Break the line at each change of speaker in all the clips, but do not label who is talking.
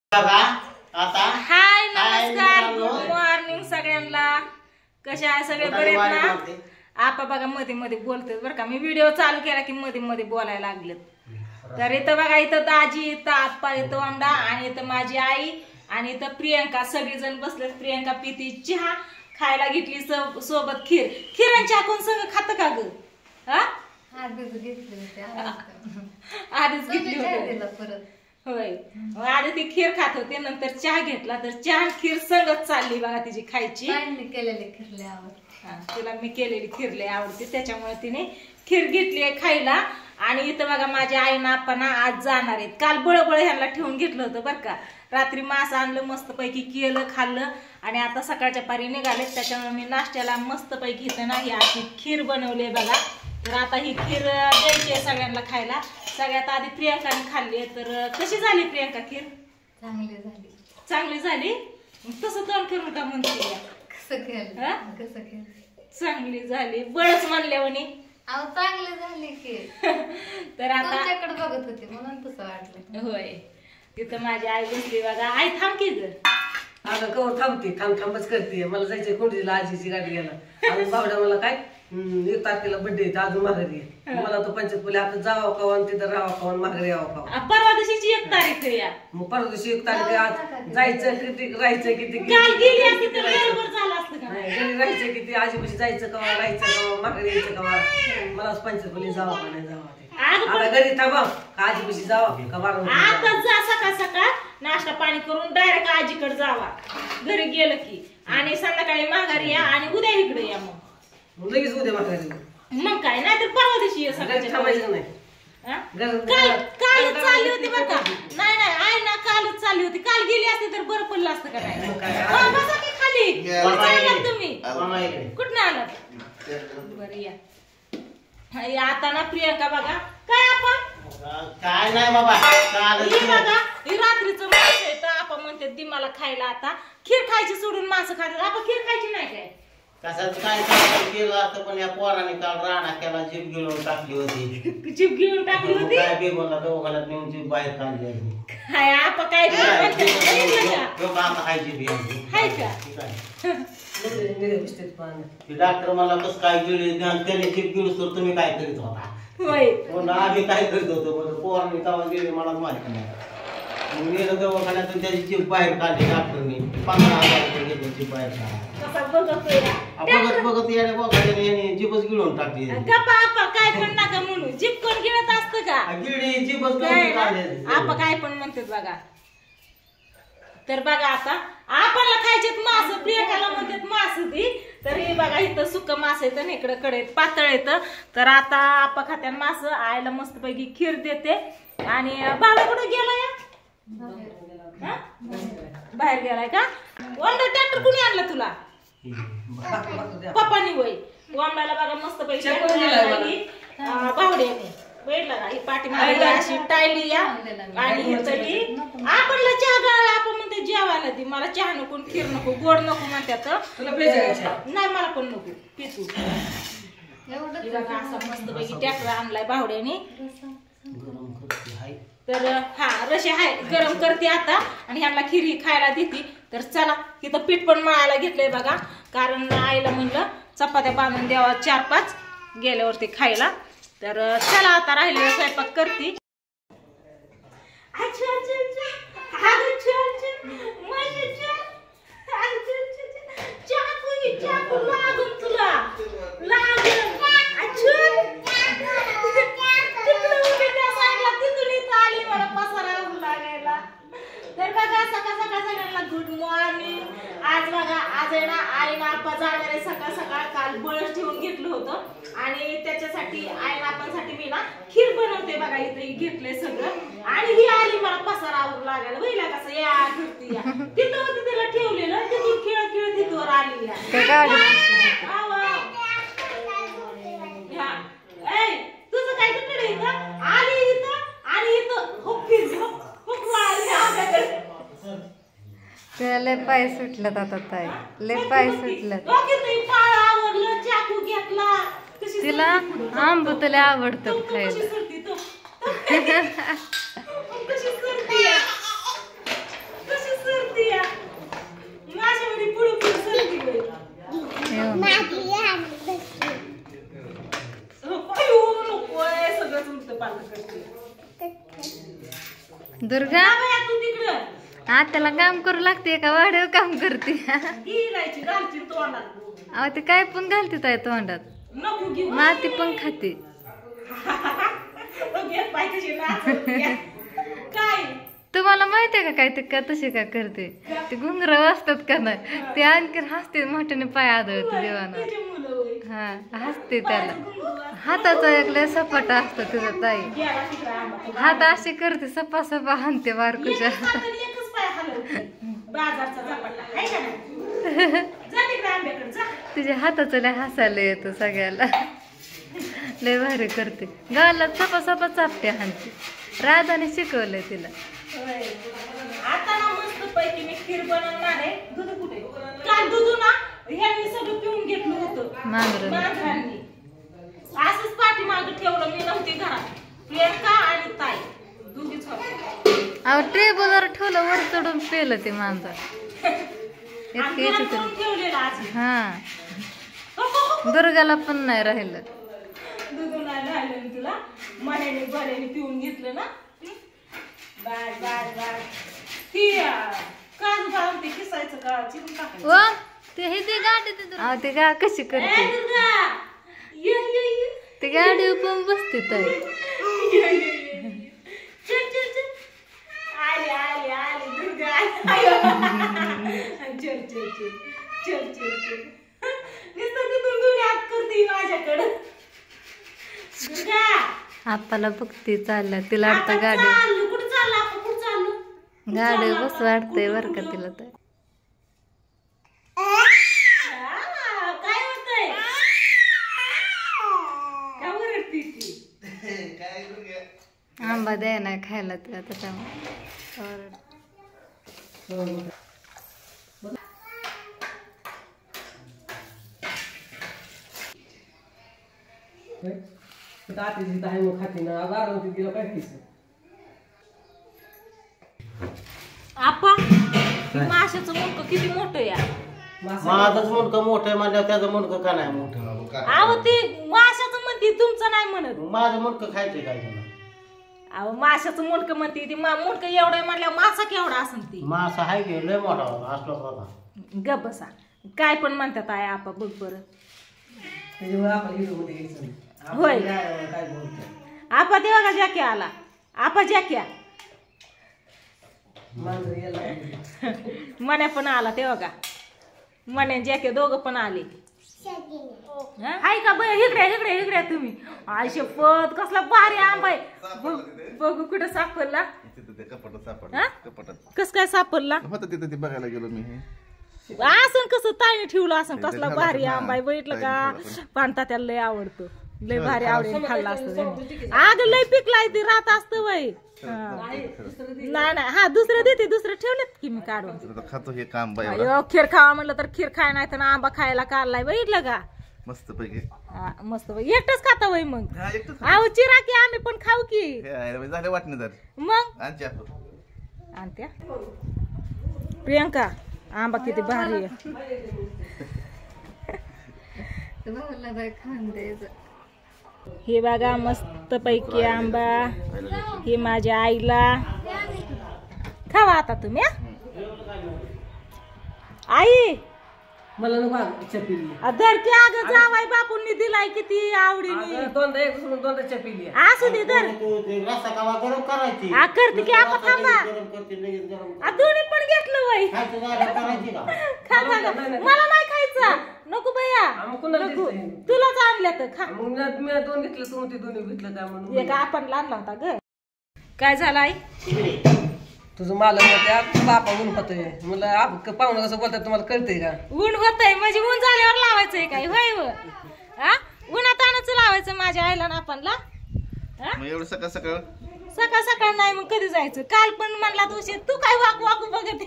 हाय नमस्कार good morning सगळ्यांना. कसे आहे सगळे बरे आहेत ना? आपा बघा मध्ये मध्ये बोलतात बरं का. मी व्हिडिओ चालू केला की मध्ये मध्ये बोलायला लागलेत. तर इथं बघा इथं दाजी इथं आप्पा इथं अंडा आणि इथं माझी आई आणि इथं प्रियंका सगळेजण बसलेत. प्रियंका पिती चहा खायला घेतली सोबत खीर. खिरांची कोण सगळं खातं का ग? आधीच घेतली होती होय. आधी ती खीर खात होती नंतर चहा घेतला तर चहा खीर संगत चालली बघा तिची खायची.
केलेली खीर आवडते
तिला मी केलेली खीर लय आवडते त्याच्यामुळे तिने खीर घेतली आहे खायला. आणि इथं बघा माझ्या आईना आपण आज जाणार आहेत. काल बळबळ ह्यांना ठेवून घेतलं होतं बरं का. रात्री मांस आणलं मस्तपैकी केलं खाल्लं आणि आता सकाळच्या पारी निघाले. त्याच्यामुळे मी नाश्त्याला मस्तपैकी इथं नाही अशी खीर बनवली बघा. तर आता ही खीर द्यायची आहे सगळ्यांना खायला. सगळ्यात आधी प्रियंकाने खाल्ली. तर कशी झाली प्रियंका खीर?
चांगली झाली.
चांगली झाली. तसं तोंड करून का म्हणते?
कसं केलं
चांगली झाली बळच म्हणल्यावणी.
अहो चांगली झाली की.
तर आता
तुमच्याकडे बघत होते म्हणून तसं वाटलं.
होय. तिथं माझी आई बसली बघा. आई थांब की ग.
अगं कवर थांबते थांबच करते. मला जायचंय कोंडीला आजीची गाडी घ्यायला. अजून बावड्या मला काय 1 तारखेला बड्डे अजून माघारी. मला तो पंचपुले आता जावं कावन तिथं राहावं कावन माघारी यावं कावन.
परवा दिवशीची 1 तारीख आहे या.
मग परवा दिवशी 1 तारीख आज जायचं किती राहायचं किती
काल गेली असती तर बरोबर झालं असतं का?
घरी राहायचं किती आजीपाशी जायचं कवा राहायचं कवा माघारी यायचं कवा. मला पंचपुले जावं का नाही जावं आता घरी थांबा आजीपाशी जावं का बारा.
आता जा सकाळ सकाळ नाश्ता पाणी करून डायरेक्ट आजीकडे जावा घरी गेलं की. आणि संध्याकाळी माघारी या आणि उद्या इकडे या. मग
लगेच उद्या माघारी.
मग काय नाही तर परवा दिवशी ये सकाळच्या.
थांबायचं नाही.
कालच चालली होती बरं का. नाही आई ना कालच चालली होती. काल गेली असती तर बरं पडलं असतं का नाही? बसा की खाली. तुम्ही कुठं आलात? बरं या. आता ना प्रियंका बघा काय आपण
काय नाही बाबा
बघा ही रात्रीचं मांस आहे तर आपण म्हणते ती मला खायला. आता खीर खायची सोडून मांस खातात. आपण खीर खायची नाही काय?
कशाच काय केलं असतं पण या पोराने काल राणा केला जीप घेऊन टाकली होती.
जीप घेऊन टाकली होती
काय बेगोला दवाखान्यात नेऊन जीप बाहेर काढली.
काय आपण काय
आता खायची बी
हाय का?
डॉक्टर मला कसं काय गेली त्याने जीप घेऊन तर तुम्ही काय करीत होता?
होय
आम्ही काय करीत होतो पोराने तेव्हा गेले मला माहिती नाही. गेलं दवाखान्यातून त्याची जीप बाहेर काढली डॉक्टरनी. 15,000 रुपये घेतले जीप बाहेर काढा. बघत याने बघायला याने जीपच गिळून टाकली.
काय पण नका म्हणू. जीप कोण गिळत असतं का?
गिळली जीपच
आपण काय पण म्हणतात बघा. तर बघा आता आपणला खायचे मास प्रियंकाला म्हणतात मास ती. तर हे बघा इथं सुक मास येत आणि इकडे कडे पातळ येतं. तर आता आपा खात्या मास आईला मस्तपैकी खीर देते. आणि बाबा कुठे गेला या? बाहेर गेलाय का? वंडा ट्रॅक्टर कुणी आणला तुला? पप्पानी होय. वंडाला बघा मस्तपैकी बावड्याने बैठला का ही पाठीमागे अशी टाळली या. आणि तरी आपणला चहा गाळा आपण म्हणते जेवायला ती. मला चहा नको खीर नको गोड नको म्हणतात. नाही मला पण नको पितू. असा मस्तपैकी ट्रॅक्टर आणलाय बावड्याने. तर हा रशी आहे गरम करते आता आणि ह्यांना खीर खायला देते. तर चला इथं पीठ पण मळायला घेतलंय बघा. कारण आईला म्हणलं चपात्या बांधून द्यावा 4-5 गेल्यावरती खायला. तर चला आता राहिलेला स्वयंपाक करते. तर बघा सकाळ सकाळ सगळ्यांना गुड मॉर्निंग. आज बघा आज आहे ना आईना आपा जाणार आहे सकाळ सकाळ. काल बळच ठेवून घेतलं होतं आणि त्याच्यासाठी आईना आपणसाठी मी ना खीर बनवते बघा. इथे घेतलंय सगळं आणि ही आली मला पसारा आवरून लागायला. वहिला कसं या फिरती या तिथं होती तिला ठेवलेलं तिथून खेळत खेळत तिथवर आली या. तुझं काय तिकडे इथं आली इथं आणि इथं हो फिरली हो
लय पाय सुटलं आता ताई. लय पाय सुटलं. तिला आंबू तुला आवडतं खायला. दुर्गा
जा बाया तू तिकडं
आत्याला काम करू लागते का वाढव काम करते
गिरायची घालची तोंडात
अहो ते काय पण घालते ताई तोंडात
नको घेऊ
माती पण खाते
घेत पाय कशी नाचवते. काय
तुम्हाला माहितीये का काय ते का तशी का करते ते घुंगर वाजतात का नाही ते आणखी हसते मोठ्याने पाय आदळते देवाना
तुझी मुलं होय.
हा हसते त्याला हाताचा एक लय सपाटा असतो तुझा ताई
गेला तिकडं आंबा.
हात अशी करते सपा सपा हाणते बारकुच्या
एकच हाताने एकच पाय हलवते. बाजारचा झपाटा आहे का नाही? जा तिकडे आंब्याकडे जा.
तुझ्या हाताचं लय हसायला येतं सगळ्याला लय भारी करते गाला सपा सपा चापते हाणते राधाने शिकवलंय तिला
होय. आता ना मस्त पैकी मी खीर बनवणार आहे. दूध कुठे? काल दूध ना ह्यांनी सगळं पिऊन घेतलं होतं
मांजराने.
मांजरांनी. असंच पाठीमागं ठेवलं मी नव्हते घरात. प्रियंका आणि ताई दोघीच होते.
अहो टेबलवर ठेवलं वर चढून पेलं ते मांजर
आणि
इतके
गरम
याच्यात
करून ठेवलेलं आज.
हा दुर्गाला पण नाही राहिलं
दूध नाही राहिलं ना तुला मण्याने बऱ्याने पिऊन घेतलं ना. बाय बाय बाय ती काजू घालून ते किसायचं का चिरून टाकायचं.
व ते हे ते गाडी अहो ते गा कशी करते
ए, दुर्गा! ये, ये, ये.
ते गाडी पण बसते ताई
ये, ये, ये. चल, चल, चल. आली, आली, आली, दुर्गा आली. आयो. चल, चल, चल. चल, चल, चल. नुसतं तिथून दोन्ही हात करते माझ्याकडं. दुर्गा!
आप्पाला बघते चालल्या तिला
आता
वाटतं गाडी
चाललो. कुठं चाललो आपण? कुठं चाललो?
गाडी बस वाटतंय बरं का तिला तर
काय होतंय? का ओरडती ती?
आंबा द्याय नाही खायला तिला त्याच्यामुळे
तातीची आहे मग खाते ना आजार होती तिला काय खायचं.
आपा माशाचं मुंडकं किती मोठं या.
माझंच मुंडकं मोठं आहे म्हणल्यावर त्याचं मुंडकं का नाही मोठं?
अहो ती माशाचं म्हणते तुमचं नाही म्हणत.
माझं मुंडकं खायचंय काय तुला?
अहो माशाचं मुंडकं म्हणते ती मुंडकं एवढं म्हणल्यावर मासा केवढा असेल ती.
मासा हाय की लय मोठा होता असला होता.
गप बसा काय पण म्हणतात आहे आपा बघ बरं.
त्याच्यामुळे आपण हिरो मध्ये घ्यायचं नाही. आपण
होय.
काय बोलतो
आपा ते बघा जॅक्या आला. आपा जॅक्या
माणसं यायला
मण्या पण आला ते बघा. मण्या जॅक्या दोघं पण आले. हा? हाय का बघ इकडे इकडे इकडे तुम्ही. आय शपथ कसला भारी आंबा आहे. बघू कुठं सापडला. हा? कस काय सापडला
तिथे बघायला गेलो मी
असं कसं ताईने ठेवलं असं कसला भारी आंबा आहे बघितलं का. पाणता त्याला लय आवडतो लय भारी आवडेल खाल्ला असतं. आग लय पिकलाय ती रात असतं बाई. नाही नाही हा दुसरं देते दुसरं ठेवलेत की मी काढून.
खातो हे काम बाई
अयो खीर खावा म्हणलं तर खीर खाय नाही तर आंबा खायला काढलाय बघितलं का.
मस्त पैकी
हा, मस्त बाई एकटच खाता बाई मग.
हा एकटंच
अहो चिरा की आम्ही पण खाऊ की
झाले वाटणेदार
मग.
आणते आपण
आणत्या प्रियंका आंबा किती भारी आहे.
भाऊला बाई खाऊन द्यायचं
हे बघा मस्त पैकी आंबा. हे माझ्या आईला खावा आता तुम्ही हा? आई
मला नको चपिली
धरकी अग जावाय बापूंनी दिलाय किती आवडीने.
दोनदा एक सोडून दोनदा चपिली
असू दे धर.
तू ते रस्सा कवा गरम करायची.
हा करते की आपण थांबा.
गरम करते लगेच गरम
आ, दोन्ही पण घेतलं वय.
खायचं झालं करायची का?
खा खा खा. मला नाही खायचा नको भैया
मग कुणाला
नको.
दिसतंय?
तुलाच आणलं तर खा.
मग मी दोन घेतलं तू ते दोन्ही घेतलं काय म्हणून
एक आपण आणला होता ग. काय झालं आई
तुझं मला त्या बापा ऊन होतोय मला पाहुणं कसं बोलतात तुम्हाला कळतंय का.
ऊन होतंय म्हणजे ऊन झाल्यावर लावायचंय काय होय व? हा उन्हात आणायचं लावायचं माझ्या आईला ना आपणला.
मग एवढं सकाळ सकाळ
सकाळ सकाळ नाही मग कधी जायचं. काल पण म्हणला तुझे तू काय वाकू वाकू बघत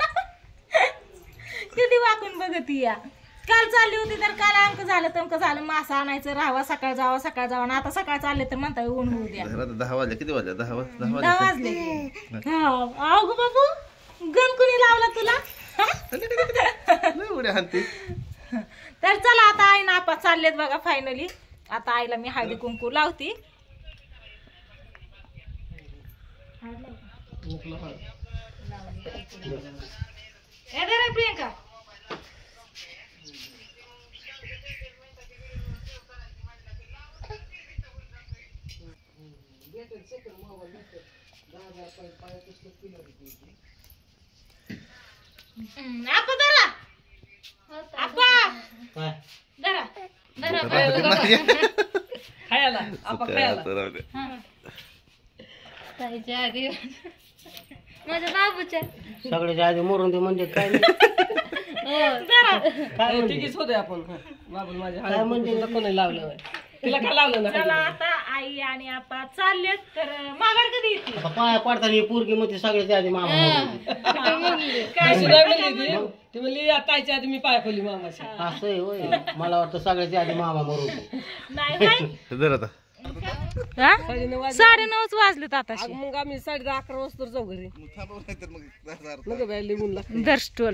किती वाकून बघत या. काल चालली होती तर काल अंक झालं तमक झालं मासा आणायचं राहावा सकाळ जावा ना आता सकाळ चालले तर म्हणता ऊन होऊ द्या.
घरात 10 वाजले किती वाजले 10
दहा वाजले. अहो गो बाबू गण कुणी लावला तुला.
उड्या हाणते.
तर चला आता आई ना आपा चाललेत बघा फायनली. आता आईला मी हळदी कुंकू लावती. ए दे रे प्रियंका आपा धरा आपा
काय
धरा
खायला आपण खायला
ताईच्या आधी माझ्या बाबूच्या
सगळ्याच्या आधी मरून ते म्हणजे काय नाही. काय म्हणते?
तिघीच होते आपण बाबूल माझ्या
काय म्हणते?
नको नाही लावलं होय. तिला काय लावलं ना
चला आता आई आणि आपा चाललेत तर माघार कधी येते
आता पाया पडताना ही पोरगी मध्ये सगळ्याच्या आधी मामा म्हणते.
काय सुद्धा म्हणली ती म्हणली या ताईच्या आधी मी पाय खोली मामाच्या
असं आहे होय. मला वाटतं सगळ्याच्या आधी मामा मरून
नाही बाई
जर आता
9:30 वाजलेत आताशी
मग आम्ही 11:30 वाजता जाऊ घरी नको बाई लिहून लागते
दर स्टोल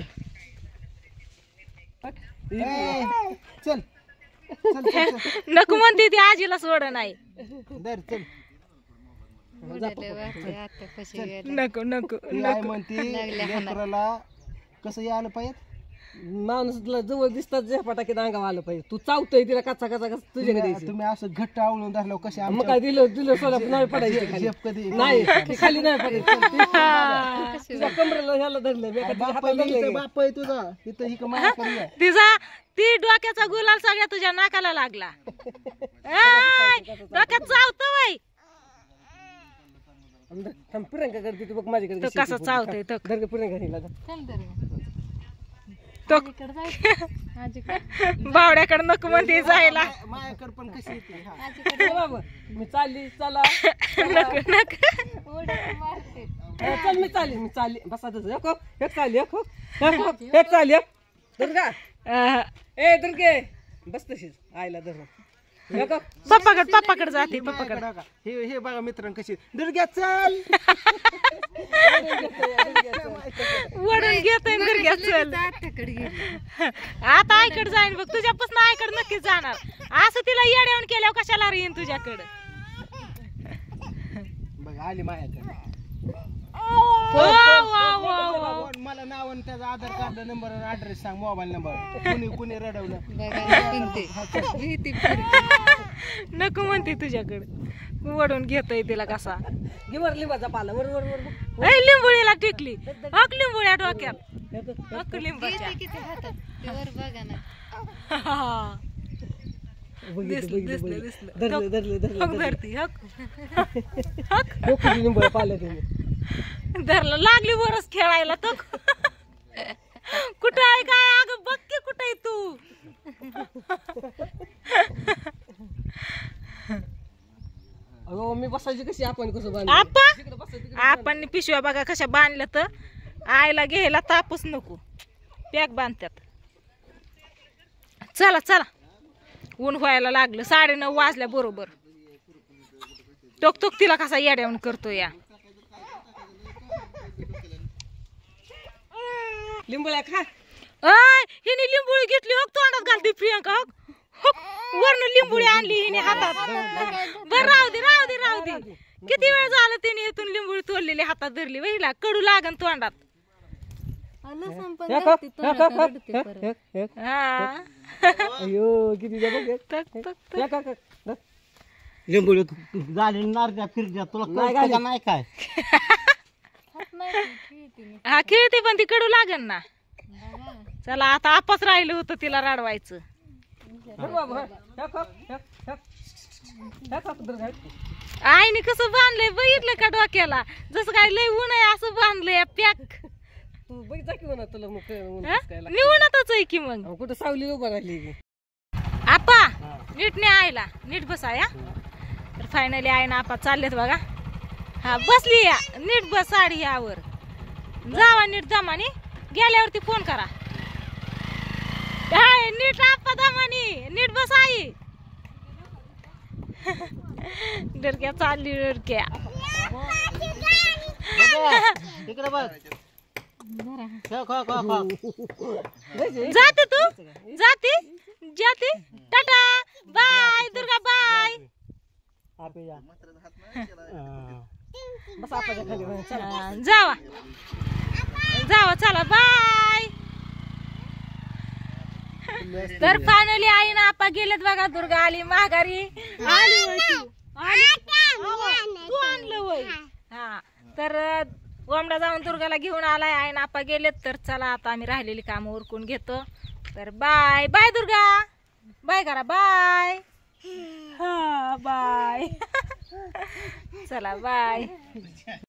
चल
नको म्हणते ती आजीला सोड नाही
दर चल
आता कशी गेली.
नको नको
काय म्हणते लेकराला कसं यायला पाहिजे
माणूसला जवळ दिसतात जे फटाके अंगावर आलं पाहिजे तू चावतोय तिला कच्चा कच्चा कसा तुझ्याकडे यायचं.
तुम्ही असं घट्ट आवळून धरलं कसे
मग काय दिलं सोला नाही पडायचं खाली.
झेप कधी
नाही ती खाली नाही पडायचं तुझ्या कमरेला ह्याला धरलं मी एका हातात धरलंय.
बाप आहे तुझा इथं ही कमाल करूया
तिचा ती डोक्याचा गुलाल सगळ्या तुझ्या नाकाला लागला आय, डोक्यात चावतो बाई
थांब प्रियंका करते तू बघ माझ्याकडे
तो कसा चावतोय तो
धर प्रियंका हिला धर.
चल तर
तो
इकडं जायचं आजीकडे
बावड्याकडे नको म्हणते जायला
माझ्याकडे पण कशी येते हा.
चल बाबा मी चालली चला
नको नको
उड्या मारते
चल मी चालली बसा तसं एक चालली एक चालली एक दुर्गा ए दुर्गे बस तशीच आईला धरून
पप्पाकडे जाते पप्पाकडे
बघा हे बघा मित्रांनो कशी दुर्ग्या चल
वडून घेतोय दुर्ग्या चल
आत्याकडे गेली
आता आईकडे जाईन बघ तुझ्यापासून आईकडे नक्कीच जाणार असं तिला येड्यावून केल्यावर कशाला येईन तुझ्याकडे
बघा आली माझ्याकडे मला नाव आणि त्याचा आधार कार्ड नंबर ऍड्रेस सांग मोबाईल नंबर कुणी रडवलं
नको म्हणते तुझ्याकडे वडून घेतोय तिला कसा
गिवर लिंबाचा पाला वर वर वर
ए लिंबुळीला टिकली हक लिंबुळ्या डोक्यात हक लिंबाच्या
किती हातात ते वर बघा ना
धरले
हक धरती हक
लिंब पाले तुम्ही
धरलं लागली वरच खेळायला तो कुठं आहे काय अगं बघ की कुठं आहे तू
अगं मी बसायची कशी आपण कसं बांधलं
आपण पिशव्या बघा कशा बांधल्या तर आईला घ्यायला तापच नको पॅक बांधतात चला चला ऊन व्हायला लागलं 9:30 वाजल्या बरोबर टोक टोक तिला कसा येड्यावून करतो या
लिंबूळ्या खा
अय हिने लिंबुळी घेतली हो तोंडात घालते प्रियंका हो वरनं लिंबुळी आणली हिने हातात बर राहू दे किती वेळ झालं तिने इथून लिंबुळी तोडलेली हातात धरली वहिला कडू लागन तोंडात हा
अयो किती
तक, तक, तक.
लिंबोळी गाडी नारद्या फिरत्या तुला कळतं का नाही काय
हा खेळते पण ती कडू लागन ना चला आता आपच राहिलं होतं तिला रडवायचं आईने कसं बांधलंय बघितलं का डोक्याला जसं काय लय ऊन आहे असं बांधलंय पॅक
बघितला की म्हणा तुला मग
निवडतच आहे की मग
कुठं सावली उभा राहिली
आपा नीट नाही आईला नीट बसा या तर फायनली आहे ना आपा चाललेत बघा हा बसली या नीट बस साडी यावर जावा नीट दमानी गेल्यावरती फोन करा हाय नीट आपा दमानी नीट बस आई डरक्या चालली डरक्या
इकडे बघ
जाते तू जाते टाटा बाय दुर्गा बाय जावा जावा चला बाय. तर फायनली आई ना आपा गेलेत बघा. दुर्गा आली माघारी. आली होय तू? तू आणलं वय. हा तर ओमडा जाऊन दुर्गाला घेऊन आलाय. आई ना आपा गेलेत. तर चला आता आम्ही राहिलेली काम उरकून घेतो. तर बाय बाय दुर्गा. बाय करा बाय. हा बाय. चला बाय.